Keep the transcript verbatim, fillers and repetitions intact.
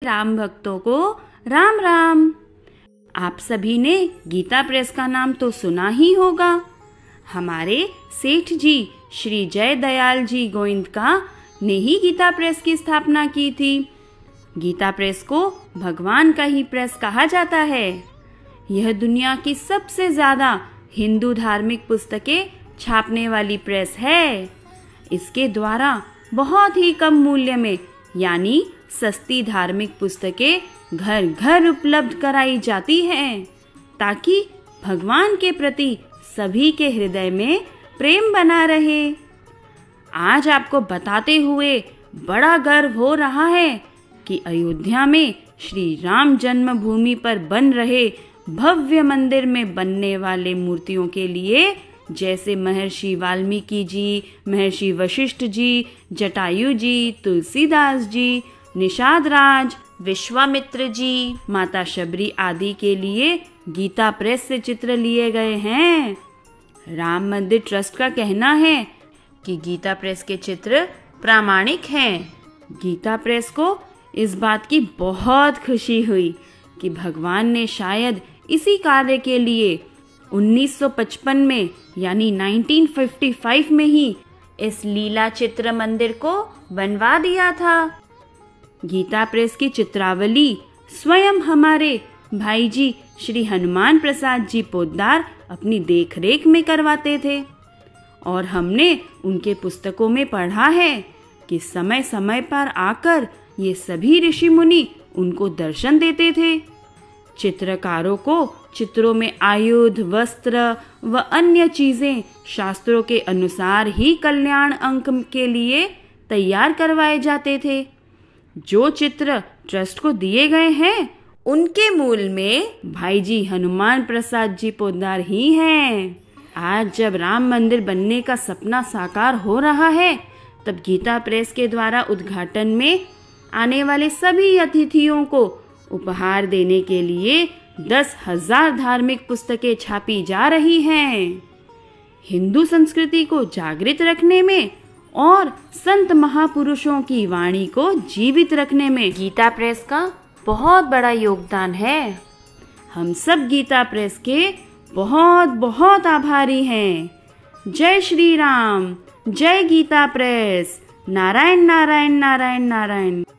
राम भक्तों को राम राम। आप सभी ने गीता प्रेस का नाम तो सुना ही होगा। हमारे सेठ जी श्री जय दयाल जी गोविंदका ने ही गीता प्रेस की स्थापना की थी। गीता प्रेस को भगवान का ही प्रेस कहा जाता है। यह दुनिया की सबसे ज्यादा हिंदू धार्मिक पुस्तकें छापने वाली प्रेस है। इसके द्वारा बहुत ही कम मूल्य में यानी सस्ती धार्मिक पुस्तकें घर घर उपलब्ध कराई जाती हैं, ताकि भगवान के प्रति सभी के हृदय में प्रेम बना रहे। आज आपको बताते हुए बड़ा गर्व हो रहा है कि अयोध्या में श्री राम जन्मभूमि पर बन रहे भव्य मंदिर में बनने वाले मूर्तियों के लिए, जैसे महर्षि वाल्मीकि जी, महर्षि वशिष्ठ जी, जटायु जी, तुलसीदास जी, निषाद राज, विश्वामित्र जी, माता शबरी आदि के लिए गीता प्रेस से चित्र लिए गए हैं। राम मंदिर ट्रस्ट का कहना है कि गीता प्रेस के चित्र प्रामाणिक हैं। गीता प्रेस को इस बात की बहुत खुशी हुई कि भगवान ने शायद इसी कार्य के लिए उन्नीस सौ पचपन में यानी उन्नीस सौ पचपन में ही इस लीला चित्र मंदिर को बनवा दिया था। गीता प्रेस की चित्रावली स्वयं हमारे भाई जी श्री हनुमान प्रसाद जी पोद्दार अपनी देखरेख में करवाते थे और हमने उनके पुस्तकों में पढ़ा है कि समय समय पर आकर ये सभी ऋषि मुनि उनको दर्शन देते थे। चित्रकारों को चित्रों में आयुध, वस्त्र व अन्य चीजें शास्त्रों के अनुसार ही कल्याण अंक के लिए तैयार करवाए जाते थे। जो चित्र ट्रस्ट को दिए गए हैं उनके मूल में भाई जी हनुमान प्रसाद जी पोद्दार ही हैं। आज जब राम मंदिर बनने का सपना साकार हो रहा है, तब गीता प्रेस के द्वारा उद्घाटन में आने वाले सभी अतिथियों को उपहार देने के लिए दस हजार धार्मिक पुस्तकें छापी जा रही हैं। हिंदू संस्कृति को जागृत रखने में और संत महापुरुषों की वाणी को जीवित रखने में गीता प्रेस का बहुत बड़ा योगदान है। हम सब गीता प्रेस के बहुत बहुत आभारी हैं। जय श्री राम, जय गीता प्रेस। नारायण नारायण नारायण नारायण।